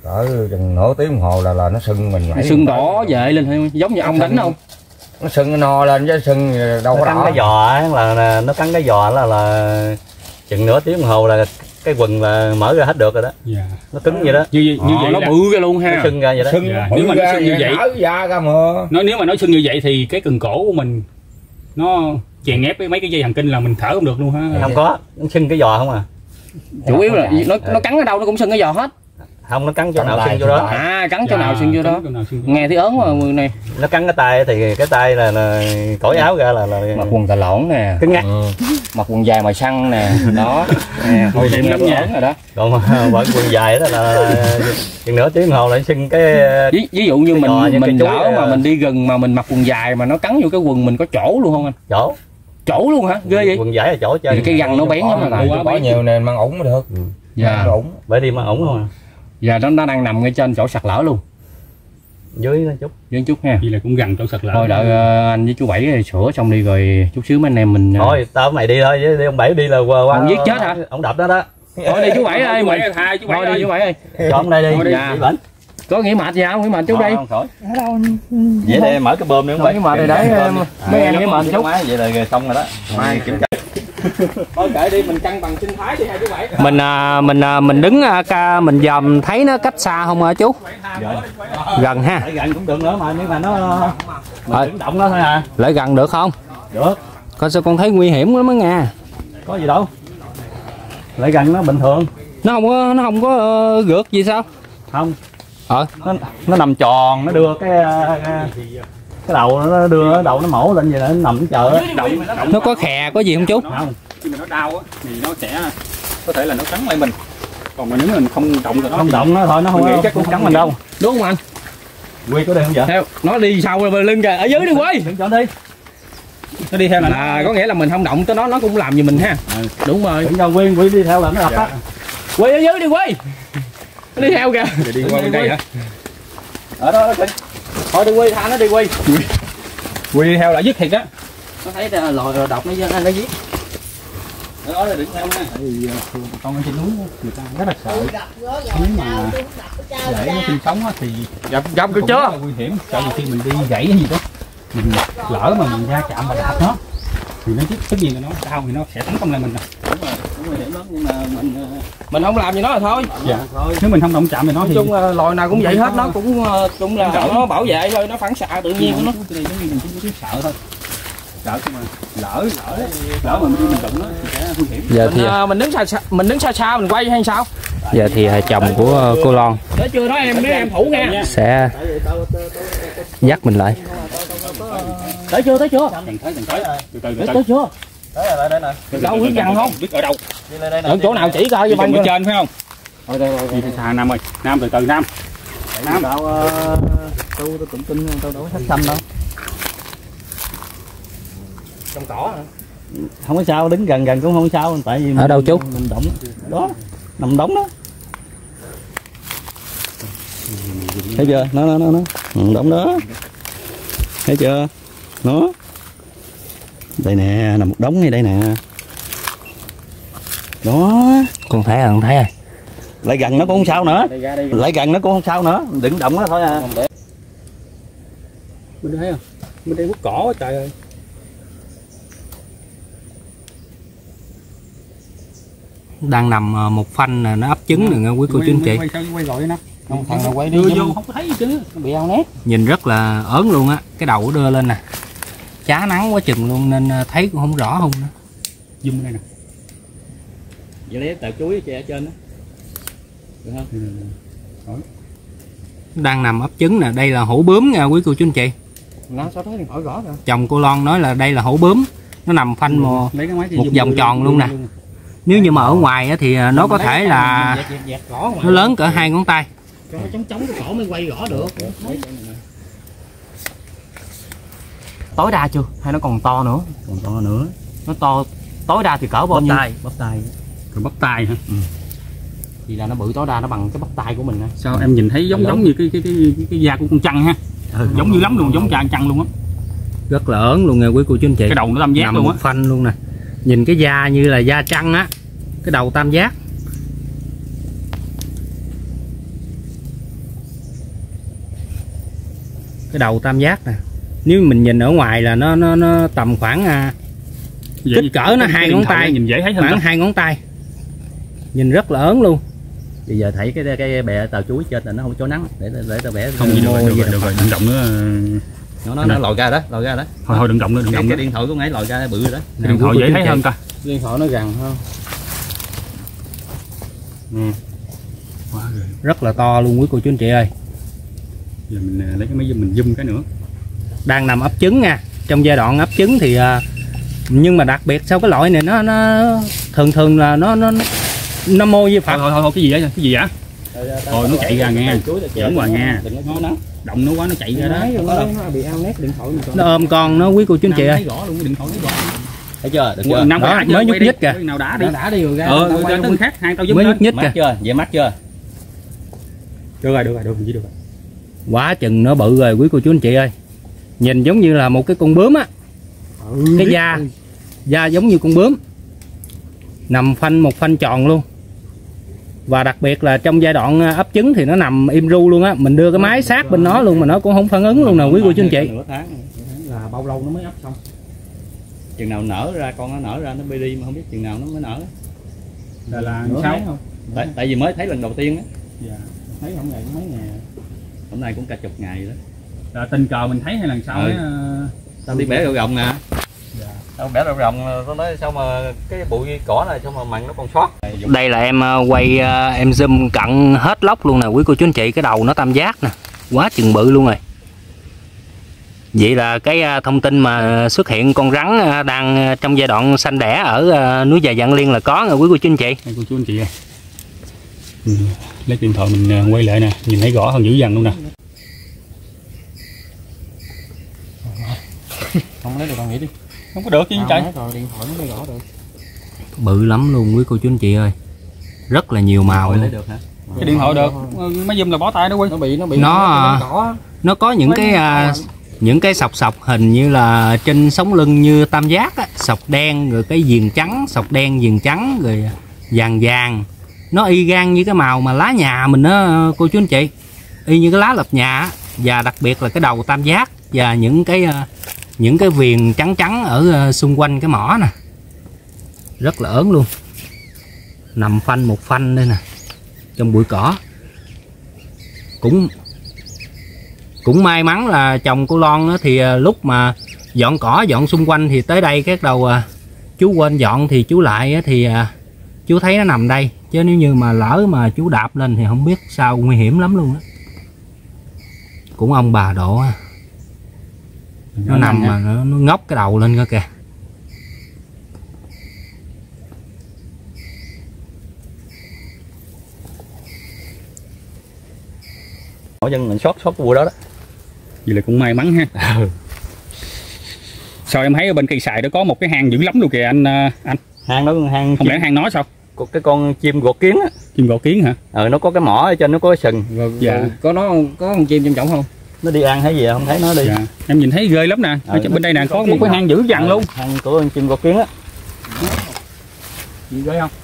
cỡ chừng nửa tiếng đồng hồ là là nó sưng mình. Nó sưng đỏ về lên thôi, giống như ông đánh không? Nó sưng nó no lên chứ sưng đâu có cắn đỏ. cái giò ấy, là, là nó cắn cái giò là là chừng nửa tiếng đồng hồ là cái quần là mở ra hết được rồi đó. Dạ. Nó cứng vậy đó. Như như Ờ, vậy nó là... bự ra luôn ha. Nó sưng ra vậy đó. Sưng, Dạ, bự nếu mà nó ra sưng như vậy, nở da ra mà. Nói nếu mà nó sưng như vậy thì cái cần cổ của mình nó chèn ép với mấy cái dây thần kinh là mình thở không được luôn ha. Không có, nó sưng cái giò không à. Chủ yếu là nó nó cắn ở đâu nó cũng sưng cái giò hết. Không, nó cắn chỗ Cắn nào tay, sưng chỗ đó. cắn tay. À, cắn chỗ Dạ, nào sưng chỗ đó. chỗ nào sưng chỗ đó. Nghe thấy ớn mà người này. Nó cắn cái tay thì cái tay là, là cởi áo ra là, là Mặc quần tà lỏn nè, cứng ngắt. Ừ. mặc quần dài màu xanh nè, đó. Nè, thôi Điểm nghe lắm có nha. ớn rồi đó. Còn mà bởi quần dài đó là chừng nửa tiếng đồng hồ lại sưng cái Ví, ví dụ như cái mình giò như mình cái chuối lỡ mà à. mình đi gần mà mình mặc quần dài mà nó cắn vô cái quần mình có chỗ luôn không anh? chỗ. Chỗ luôn hả? Ghê vậy. Quần dài là chỗ Thì chơi. cái găng nó bén lắm là Có, có nhiều nền mang ủng mới được. Dạ. Nó ủng. Bởi đi mà ổng không à. Dạ, nó nó đang nằm ngay trên chỗ sạt lở luôn. Dưới nó chút. Với chút ha. Vậy là cũng gần chỗ sạt lở. Thôi đợi ờ, anh với chú Bảy rồi sửa xong đi rồi chút xíu mấy anh em mình. ờ, Thôi tao mày đi thôi chứ đi ông Bảy đi là qua qua. Ông giết chết hả? Ông đập nó đó. Thôi đi chú Bảy ơi, Chú mình. Bảy hai chú Bảy Thôi đi ơi. chú Bảy ơi. Cho ông đây đi. Thôi đi. Dạ. Bị bệnh. Có nghỉ mệt gì không? Nghỉ mệt chú đi. Không khỏi. Vậy để mở cái bơm nữa ông Mở Bảy. cái mệt này để, em- mấy em nghỉ mệt chút. Vậy là xong rồi đó. Mai kiểm tra. Thôi kệ đi, mình cân bằng sinh thái đi hai chú Bảy. Mình à, mình à, mình đứng à, ca mình dòm thấy nó cách xa không hả chú? Gần ha. Lại gần cũng được nữa mà nhưng mà nó Ờ. mình động nó thôi à. Lại gần được không? Được. Coi sao con thấy nguy hiểm lắm á nghe. Có gì đâu. Lại gần nó bình thường. Nó không có nó không có uh, gượt gì sao? Không. Ờ. Nó, nó nằm tròn, nó đưa cái cái, cái đầu nó đưa đầu nó mổ lên vậy là nó nằm chờ. Động, động Nó có khè có gì không chú? Không. khi mà nó đau á thì nó sẽ có thể là nó cắn lại mình. Còn mà nếu mà mình không động được nó Không thì động nó thôi nó không mình nghĩ có chắc cũng cắn không mình đâu. Đúng không anh? Quy có đây không vậy? Theo nó đi sau rồi lưng kìa, ở dưới đi quay. Đừng cho đi. nó đi theo là Là có nghĩa là mình không động tới nó nó cũng làm gì mình ha. Ừ. Đúng rồi. Đừng cho Quy Quy đi theo là nó đập á. Quay ở dưới đi quay. Nó đi theo kìa. Để đi qua bên đây hả? Ở đó đó kìa. Thôi đi quay, tha nó đi quay. Quy đi theo là dứt thiệt á. Nó thấy lòi rồi độc nó nó giết. Đó là đừng theo nha. Thì con ở trên núi người ta rất là sợ. Nếu mà để nó sinh sống á thì Gặp gặp được cũng chưa? rất là nguy hiểm. Tại vì khi mình đi gãy hay gì đó, mình lỡ mà mình va chạm và đạp nó thì nó tất nhiên là nó đau thì nó sẽ tấn công lại mình. Đúng rồi, cũng nguy hiểm lắm nhưng mà mình Mình không làm gì nó là thôi. Dạ. Nếu mình không động chạm thì nó Nói thì chung là loài nào cũng vậy hết, nó cũng cũng là nó bảo vệ thôi, nó phản xạ tự nhiên của nó. cái này giống như mình chỉ có sợ thôi. Sợ nhưng mà lỡ lỡ lỡ mà mình đi mình đụng nó thì sẽ nguy hiểm. Giờ thì mình, uh, mình đứng xa mình đứng xa xa mình quay hay sao? Giờ thì chồng của cô Loan Tới chưa nói em, em thủ nha. sẽ dắt mình lại. Tới chưa tới chưa? Dần tới dần tới. Từ từ từ Tới, từ. tới chưa? đấy là đây nè. Đâu biết gần không? Biết ở đâu? Đi lên đây nè. Ở chỗ nào chỉ coi cho Đi bao ở nhiêu. trên phải không? Rồi rồi rồi. Đi thì xa Nam ơi. Nam từ từ Nam. Nam tao tôi tôi cũng tin tao đâu có thích xanh đâu. Trong cỏ hả? Không có sao, đứng gần gần cũng không sao, tại vì Ở mình, đâu chú? Mình động đó, nằm đóng đó. Thấy chưa? Nó nó nó nó nằm đóng đó. Thấy chưa? Nó. Đây nè, nằm một đống ngay đây nè. Đó. Con thấy rồi, con thấy rồi. Lại gần nó cũng không sao nữa. Đây ra đây. Lại gần nó cũng không sao nữa, đừng động nó thôi à. Bên đây thấy không? Bên đây quất cỏ quá trời ơi. Đang nằm ờ, một phanh nè, nó ấp trứng nè nghe quý cô chú anh chị. Quay sao quay gọi nè. Không, thằng nào quay đi Đưa vô. vô không có thấy gì chứ. Nó bị ao nét. Nhìn rất là ớn luôn á, cái đầu đưa lên nè. Chá nắng quá chừng luôn nên ờ, thấy cũng không rõ không nữa. Zoom bên đây nè. Vậy lấy tờ chuối ở trên đó. Được không? Đang nằm ấp trứng nè, đây là hổ bướm nha quý cô chú anh chị. Nó sao tới thì hỏi rõ rồi. Chồng cô Loan nói là đây là hổ bướm. Nó nằm phanh một, Lấy cái máy thì một zoom vòng vô tròn luôn, luôn nè. luôn. Nếu như mà ở ngoài á thì nó có thể là Dẹt, dẹt, dẹt gõ nó lớn cỡ hai ngón tay. cho nó chống chống cái cổ mới quay rõ được. Tối đa chưa? Hay nó còn to nữa? Còn to nữa. Nó to tối đa thì cỡ bao Bắp nhiêu? tay, bắp tay. Rồi bắp tay hả? Thì là nó bự tối đa nó bằng cái bắp tay của mình á. Sao em nhìn thấy giống giống như cái cái cái cái, cái da của con trăng ha? Ừ. Giống như lắm luôn, giống da con trăng luôn á. Rất là ớn luôn nha quý cô chú anh chị. Cái đầu nó tam giác Nằm luôn một á. phanh luôn nè. Nhìn cái da như là da trăng á. Cái đầu tam giác. cái đầu tam giác nè. Nếu mình nhìn ở ngoài là nó nó nó tầm khoảng à, kích cỡ nó hai ngón tay, nhìn dễ thấy hơn khoảng hai ngón tay, nhìn rất là ớn luôn. Bây giờ thấy cái cái bè tàu chuối trên là nó không có nắng, để để tao bẻ không gì được rồi, được rồi, được rồi, đừng động nữa. Nó nó, nó lòi ra đó, lòi ra đó. Thôi thôi đừng động nữa, đừng động. Cái điện thoại của nãy lòi ra bự rồi đó. Cái điện thoại dễ thấy hơn ta. Điện thoại nó gần hơn. Ừ. Rất là to luôn quý cô chú anh chị ơi. Giờ mình lấy cái máy zoom mình zoom cái nữa. Đang nằm ấp trứng nha. Trong giai đoạn ấp trứng thì nhưng mà đặc biệt sau cái loại này nó nó thường thường là nó nó nó mô với Phật. Thôi thôi thôi cái gì vậy? Cái gì vậy? Rồi nó chạy ra nghe. Giỡn hoài nghe. Nó động nó quá nó chạy ra đó. Nó bị ao nét điện thoại mình. Nó ôm con nó quý cô chú anh chị ơi. Gõ luôn cái điện thoại nó gõ. Thấy chưa? Được chưa? Nào đó, mới nhúc nhích kìa. Nào đã đi. Đã đi rồi ra. Ờ, ra tới khác, hai tao zoom mới nhúc nhích kìa. Chưa? Vậy mắt chưa? Được rồi, được rồi, được rồi, được rồi. Quá chừng nó bự rồi quý cô chú anh chị ơi. Nhìn giống như là một cái con bướm á. Ừ, cái da ừ. Da giống như con bướm. Nằm phanh một phanh tròn luôn. Và đặc biệt là trong giai đoạn ấp trứng thì nó nằm im ru luôn á. Mình đưa cái máy sát bên nó luôn mà nó cũng không phản ứng luôn nào quý cô chú anh chị. Nửa tháng là bao lâu nó mới ấp xong. Chừng nào nở ra, con nó nở ra nó bê đi mà không biết chừng nào nó mới nở. Là là sao không? Tại, tại vì mới thấy lần đầu tiên á. Dạ. Thấy không ngày mấy ngày. Hôm nay cũng cả chục ngày rồi đó. Là tình cờ mình thấy hay lần sau ấy. Tao đi bẻ rau rồng nè. Dạ. Tao bẻ rau rồng tao nói sao mà cái bụi cỏ này sao mà mặn nó còn sót. Đây là em quay em zoom cận hết lốc luôn nè quý cô chú anh chị, cái đầu nó tam giác nè, quá chừng bự luôn rồi. Vậy là cái thông tin mà xuất hiện con rắn đang trong giai đoạn sanh đẻ ở núi Già Vạn Liên là có rồi quý cô chú anh chị. Đây cô chú anh chị ơi. Ừ, lấy điện thoại mình quay lại nè, nhìn thấy rõ hơn dữ dằn luôn nè. Không lấy được con nghĩ đi. Không có được chứ trời. Rồi điện thoại nó mới rõ được. Bự lắm luôn quý cô chú anh chị ơi. Rất là nhiều màu lấy được hả? Cái điện thoại được, máy zoom là bó tay đó quý. Nó bị nó bị nó nó, nó có những cái à, những cái sọc sọc hình như là trên sống lưng như tam giác á, sọc đen rồi cái viền trắng, sọc đen viền trắng rồi vàng vàng. Nó y gan như cái màu mà lá nhà mình đó cô chú anh chị. Y như cái lá lập nhà á. Và đặc biệt là cái đầu tam giác và những cái những cái viền trắng trắng ở xung quanh cái mỏ nè. Rất là ớn luôn. Nằm phanh một phanh đây nè. Trong bụi cỏ. Cũng cũng may mắn là chồng của Loan đó, thì lúc mà dọn cỏ dọn xung quanh thì tới đây cái đầu chú quên dọn thì chú lại thì chú thấy nó nằm đây, chứ nếu như mà lỡ mà chú đạp lên thì không biết sao, nguy hiểm lắm luôn đó. Cũng ông bà độ nó, nó nằm mà nó, nó ngóc cái đầu lên cơ kìa. Mỗi dân mình sót sót bùa đó đó. Vậy là cũng may mắn ha. Ừ. Sao em thấy ở bên cây xài đó có một cái hang dữ lắm luôn kìa anh anh. Hang đó hang không lẽ hang nó sao? Cái con chim gọt kiến á. Chim gọt kiến hả? Ờ nó có cái mỏ ở trên, nó có cái sừng. Rồi, dạ. Rồi, có nó có con chim trong trọng không? Nó đi ăn hay gì không thấy nó đi. Dạ. Em nhìn thấy ghê lắm nè. Ở bên đây nè có một cái hang dữ dằn luôn. Hang của con chim gọt kiến á. Gì ghê không?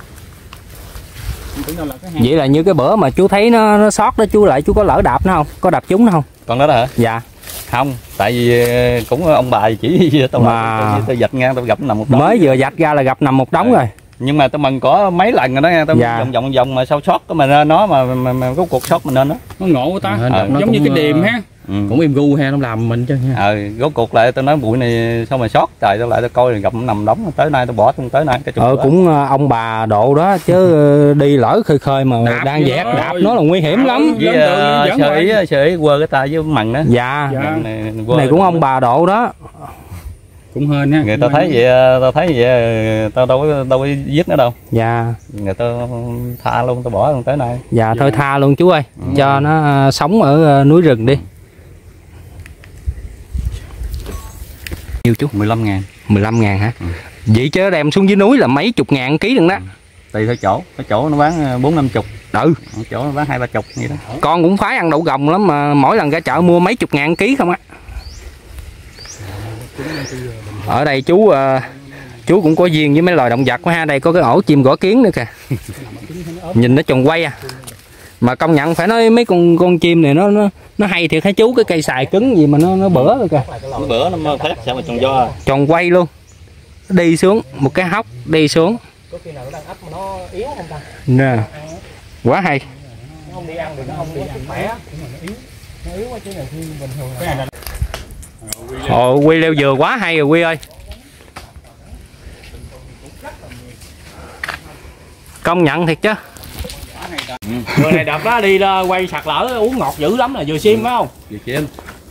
Là vậy là như cái bữa mà chú thấy nó, nó sót đó, chú lại chú có lỡ đạp nó không? Có đạp chúng nó không? Còn đó đó hả? Dạ. Không, tại vì cũng ông bà chỉ tao mà tao dạch ngang tao gặp nằm một đống. Mới vừa dạch ra là gặp nằm một đống rồi. Nhưng mà tao mừng có mấy lần rồi đó nha, tao dạ. vòng vòng vòng mà sao sót mà nó mà mà, mà có cuộc sót mình nên đó. Nó ngộ của ta, à, giống cũng, như cái điềm ha. Ừ. Cũng im gu ha, nó làm mình chứ ha. Ờ, rốt cuộc lại tao nói bụi này sao mà sót, trời tao lại tao coi rồi gặp nằm đống, tới nay tao bỏ không tới nay cái Ờ đó. Cũng ông bà độ đó chứ đi lỡ khơi khơi mà đạp đang dẹt đạp nó là nguy hiểm lắm. Với sợ ý sợ ý quơ cái tay với mần đó. Dạ. Dạ. Này, này cũng ông bà độ đó. Cũng hên ha. Người ta thấy vậy, tao thấy vậy tao đâu có đâu có giết nó đâu. Dạ. Người ta tha luôn, tao bỏ luôn tới nay. Dạ, dạ. Thôi tha luôn chú ơi, ừ. Cho nó sống ở núi rừng đi. Nhiêu chú? mười lăm ngàn. mười lăm ngàn hả? Ừ. Vậy chứ đem xuống dưới núi là mấy chục ngàn ký đừng đó. Ừ. Tùy theo chỗ, cái chỗ nó bán bốn năm chục. Ừ. Chỗ nó bán hai ba chục vậy đó. Con cũng khoái ăn đậu gồng lắm mà mỗi lần ra chợ mua mấy chục ngàn ký không á. Ở đây chú uh, chú cũng có duyên với mấy loài động vật quá ha. Đây có cái ổ chim gõ kiến nữa kìa. Nhìn nó tròn quay à. Mà công nhận phải nói mấy con con chim này nó nó Nó hay thiệt hả chú, cái cây xài cứng gì mà nó nó bữa rồi kìa. Cái bữa nó phát sao mà tròn do. Tròn quay luôn. Đi xuống một cái hốc đi xuống. Có khi nào nó đang ấp mà nó yếu không ta? Nè. Quá hay. Nó không đi ăn được, nó không đi ăn khỏe. Nó yếu quá chứ này khi bình thường là. Ồ, Quy leo dừa quá hay rồi Quy ơi. Công nhận thiệt chứ. Người này đợt đó đi quay sạt lở uống ngọt dữ lắm là vừa sim phải không? Vừa sim.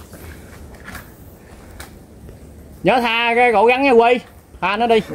Nhớ tha cái gỗ gắn nha Quy. Tha nó đi.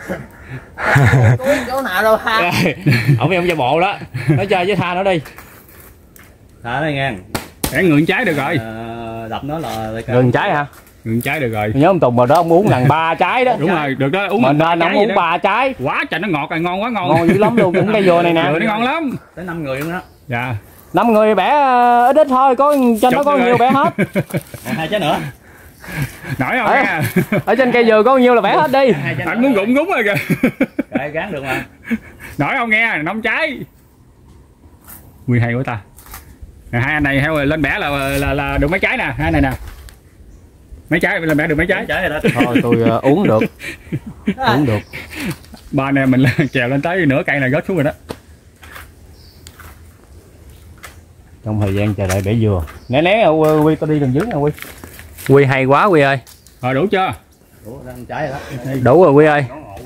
Chỗ nào đâu tha. Ông ông giả bộ đó. Nói chơi với tha nó đi. Thả đây nghe. Để ngưỡng trái được rồi. À, đập nó là Ngừng trái hả? Ngưỡng trái được rồi. Nhớ ông Tùng mà đó ông uống gần ba trái đó. Đúng rồi, được đó, uống mình nên ông uống ba trái. Quá trời nó ngọt rồi, ngon quá ngon. Ngon dữ lắm luôn, cũng cây dừa này nè. Dừa nó ngon lắm. Tới năm người luôn đó. Dạ. Năm người bẻ ít ít thôi, có trên đó có nhiều bẻ hết. Hai trái nữa. Nổi không nha. Ở trên cây dừa có nhiêu là bẻ hết đi. Anh muốn gụng gúng rồi kìa. Cái gán được mà. Nổi không nghe, năm trái. Quy hay quá ta. Hai anh này theo lên bẻ là là là được mấy trái nè, hai này nè. Mấy trái lên bẻ được mấy trái. Trái rồi đó. Thôi tôi uh, uống được. Uống được. Ba anh em mình trèo lên tới nửa cây này rớt xuống rồi đó. Trong thời gian chờ đợi bẻ dừa. Né né Quy, tôi đi đường dưới nè Quy. Quy hay quá Quy ơi. Rồi đủ chưa? Đủ ra trái rồi đó. Đủ rồi Quy ơi.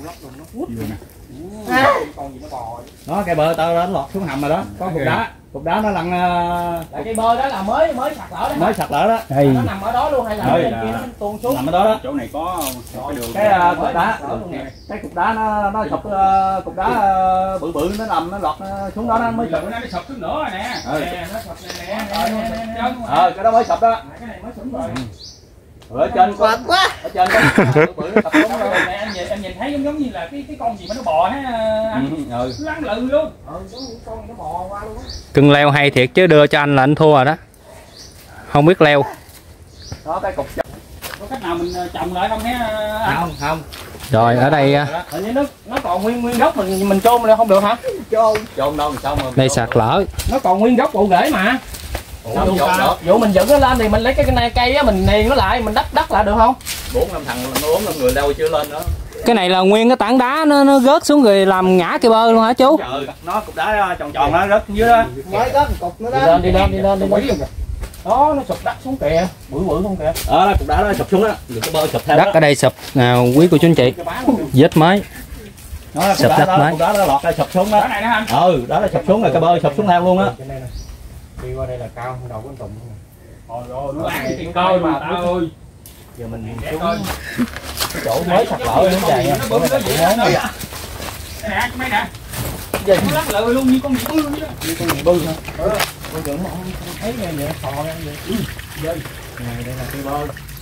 Đó cây bơ tao đó lọt xuống hầm rồi đó. Có cục đá. Cục đá nó lăn Tại cây bơ đó là mới mới sạt lở đó. mới sạt lở đó. Đây. Nó nằm ở đó luôn hay là ở trên kia nó tuôn xuống. Nằm ở đó đó. Chỗ này có cái đường. Cái uh, cục đá cái cục đá nó nó sụp uh, cục đá uh, bự bự nó nằm nó lọt uh, xuống đó nó mới sụp. Nó sụp xuống nữa rồi nè. Ừ. Nè, nó sụp nè nè. Ờ cái đó mới sụp đó. Cái này mới sụp rồi. Ở trên Quật quá. ở trên đó bự bự nó sụp xuống rồi. Em nhìn em nhìn thấy giống giống như là cái cái con gì mà nó bò ha anh. Ừ. Nó lăn lự luôn. Ừ, giống như con nó bò qua luôn á. Cưng leo hay thiệt chứ đưa cho anh là anh thua rồi đó. Không biết leo. Đó cái cục Có cách nào mình trồng lại không hé anh? không không. Rồi ở đây Hình như nó nó còn nguyên nguyên gốc mình mình chôn lại không được hả? Chôn chôn đâu sao mà. đây sạt lở. Nó còn nguyên gốc bộ rễ mà. Ủa, chôn được. Vụ mình dựng nó lên thì mình lấy cái này cây á mình niền nó lại mình đắp đất lại được không? Bốn năm thằng nó bốn năm người leo chưa lên nữa. Cái này là nguyên cái tảng đá nó nó rớt xuống rồi làm ngã cây bơ luôn hả chú? Trời, nó cục đá tròn tròn nó rớt dưới đó. Mới có một cục nữa đó. Đi lên đi lên đi lên đi lên. Đó nó sụp đất xuống kìa, bự bự không kìa. Ờ đó, cục đá nó sụp xuống đó, đừng có bơ sụp theo Đất đó. ở đây sụp nào quý cô chú anh chị. Vết mới. Đó, cục Sụp đá đất đó, mới. cục đá nó lọt đây sụp xuống đó. Cái này đó anh. Ừ, đó là sụp xuống rồi cái bơ sụp xuống theo luôn á. Đi qua đây là cao hơn đầu của anh Tùng. Ôi rồi, nó ăn tiền coi mà tao ơi. Giờ mình xuống cái chỗ mới sạt lở nó dài nha. Nó bự nó vậy đó. Đây nè, mấy nè. Nó lăn lự luôn như con gì bư vậy đó. Như con gì bư hả? Ừ. Con dưỡng mà không thấy nghe vậy, phò nghe vậy. Dơi. Này đây là cây bơ.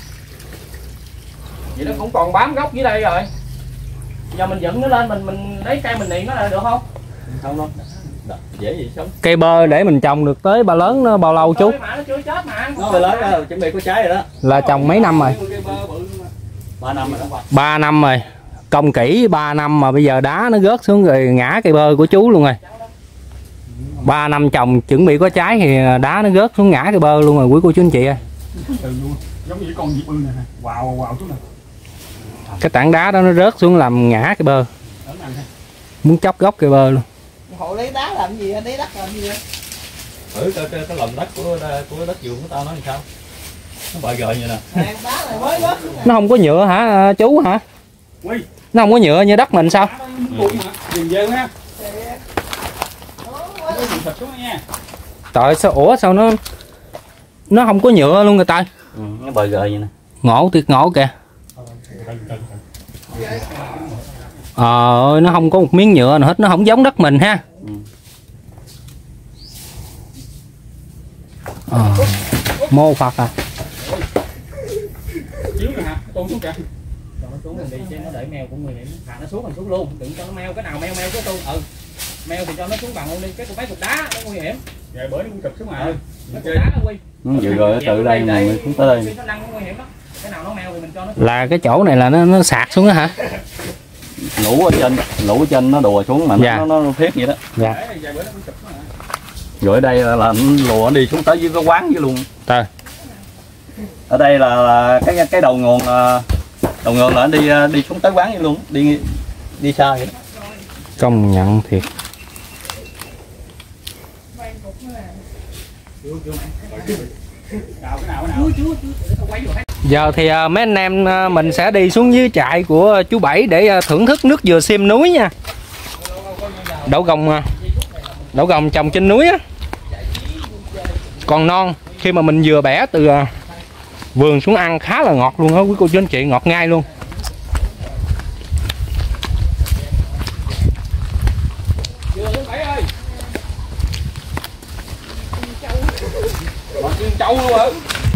Vậy nó cũng còn bám gốc dưới đây rồi. Giờ mình dựng nó lên mình mình lấy cây mình niệm nó là được không? Không đâu. Dễ gì sống. Cây bơ để mình trồng được tới ba lớn nó bao lâu chú? Mà nó chưa chết mà. Nó phải lớn rồi, chuẩn bị có trái rồi đó. Là trồng mấy năm rồi? ba năm rồi đó. ba năm rồi. Công kỹ ba năm mà bây giờ đá nó rớt xuống rồi ngã cây bơ của chú luôn rồi. ba năm trồng chuẩn bị có trái thì đá nó rớt xuống ngã cây bơ luôn rồi quý cô chú anh chị ơi. Giống như con gì bư nè. Wow wow xuống nè. Cái tảng đá đó nó rớt xuống làm ngã cây bơ. Muốn chóc gốc cây bơ luôn. Hộ lấy đá làm gì, lấy đất làm gì vậy? Thử cái cái, cái lòng đất của của đất vườn của tao nói làm sao? Nó bợ gời như nè. Đá này mới rớt. Nó không có nhựa hả chú hả? Quy. Nó không có nhựa như đất mình sao? Dừng dơ ha. Sụp xuống nha. Trời sao ủa sao nó nó không có nhựa luôn người ta. Ừ, nó bợ gời như nè. Ngộ tuyệt ngộ kìa. Ờ nó không có một miếng nhựa nào hết, nó không giống đất mình ha. Ừ. Ờ, mô Phật à. Chiếu nè hả? Tuôn xuống kìa. Cho nó xuống mình đi xem nó để mèo cũng nguy hiểm. Thà nó xuống mình xuống luôn, đừng cho nó meo cái nào meo meo cái tu. Ừ. Meo thì cho nó xuống bằng luôn đi, cái cục mấy cục đá nó nguy hiểm. Rồi bữa nó cũng chụp xuống mà. Cái cục đá nó quy. Ừ, vừa rồi từ đây mà mình xuống tới đây. Nó năng nó nguy hiểm lắm. Cái nào nó meo thì mình cho nó. Là cái chỗ này là nó nó sạt xuống á hả? Lũ ở trên, lũ ở trên nó đùa xuống mà dạ. nó nó thiết vậy đó. Dạ. Để vài bữa nó cũng chụp xuống mà. Rồi ở đây là, là lùa đi xuống tới dưới cái quán dưới luôn. Trời. Ở đây là, là cái cái đầu nguồn đầu nguồn là đi đi xuống tới quán dưới luôn, đi đi xa vậy. Công nhận thiệt. Giờ thì uh, mấy anh em uh, mình sẽ đi xuống dưới trại của uh, chú Bảy để uh, thưởng thức nước dừa sim núi nha. Đậu gồng uh, đậu gồng trồng trên núi á, còn non. Khi mà mình vừa bẻ từ uh, vườn xuống ăn khá là ngọt luôn á quý cô chú anh chị, ngọt ngay luôn. Trâu luôn hả?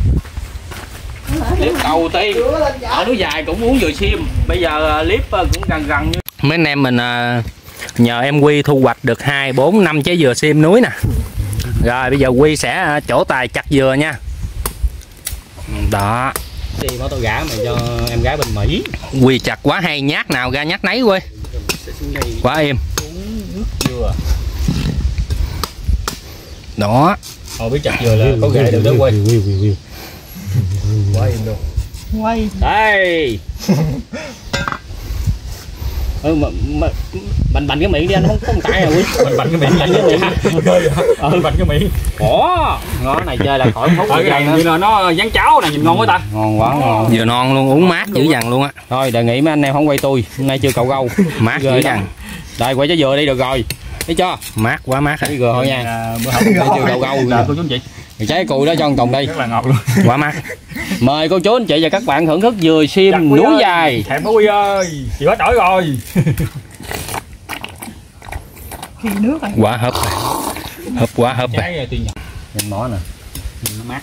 Clip đầu tiên ở núi dài cũng uống dừa sim, bây giờ clip cũng gần gần như mấy anh em mình nhờ em Quy thu hoạch được hai bốn năm trái dừa sim núi nè. Rồi bây giờ Quy sẽ trổ tài chặt dừa nha. Đó. đi bỏ tôi gả mày cho em gái bên Mỹ. Quy chặt quá hay, nhát nào ra nhát nấy Quy. Quá êm. Đó. Thôi biết chặt dừa là có ghệ được đó Quy. Quá êm luôn. Quay. Đây. Ừ, mà, mà, bành bành cái miệng đi anh, không có một tay nào Quy. Bành bành cái miệng, bành cái miệng. Ừ, bành cái miệng. Ủa, ngon này chơi là khỏi hút. Ở cái này như là nó dán cháo này, nhìn ngon quá ta. Ngon quá, ngon. Vừa non luôn, uống mát dữ dằn luôn á. Thôi đề nghị mấy anh em không quay tôi, hôm nay chưa cậu gâu. Mát dữ dằn. Đây quay trái dừa đi được rồi. Thấy chưa? Mát quá mát cái dừa thôi nha. Bữa hổm chưa cậu gâu. Cô chú anh chị. Trái cùi đó cho con Tùng đi. Rất là ngọt luôn. Quá mát. Mời cô chú anh chị và các bạn thưởng thức dừa sim núi dài. Thèm quá Quy ơi, chị quá tỏi rồi. Nước rồi. Quá hấp. Hấp quá hấp. Trái tuy nhỏ. Nhìn mỏ nè. Nó mát.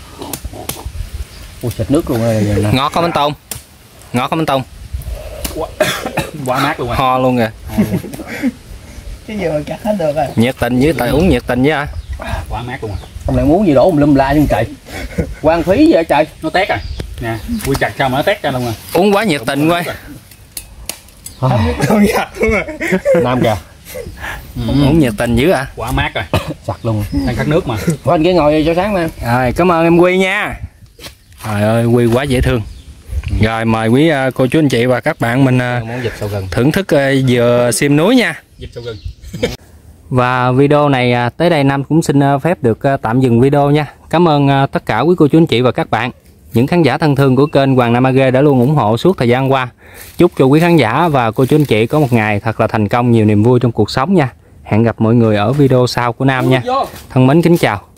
Ui xịt nước luôn rồi. Ngọt không anh Tùng? Ngọt không anh Tùng? Quá, quá mát luôn rồi. Ho luôn kìa. Cái dừa chặt hết được rồi. Nhiệt tình với tài uống nhiệt tình với à. Quá mát luôn rồi. Không lẽ muốn gì đổ lum la nhưng trời. Quan phí vậy trời. Nó tét rồi. Nè, Quy chặt sao mà nó tét ra luôn rồi. Uống quá nhiệt tình quá. Không giặt luôn rồi. Nam kìa. Ừ. Uống nhiệt tình dữ à. Quá mát rồi. Sặc luôn. Đang khát nước mà. Thôi anh cái ngồi cho sáng nè. Rồi cảm ơn em Quy nha. Trời ơi Quy quá dễ thương. Rồi mời quý uh, cô chú anh chị và các bạn mình uh, thưởng thức uh, dừa sim núi nha. Và video này uh, tới đây Nam cũng xin uh, phép được uh, tạm dừng video nha. Cảm ơn uh, tất cả quý cô chú anh chị và các bạn, những khán giả thân thương của kênh Hoàng Nam a giê đã luôn ủng hộ suốt thời gian qua. Chúc cho quý khán giả và cô chú anh chị có một ngày thật là thành công, nhiều niềm vui trong cuộc sống nha. Hẹn gặp mọi người ở video sau của Nam nha. Thân mến kính chào.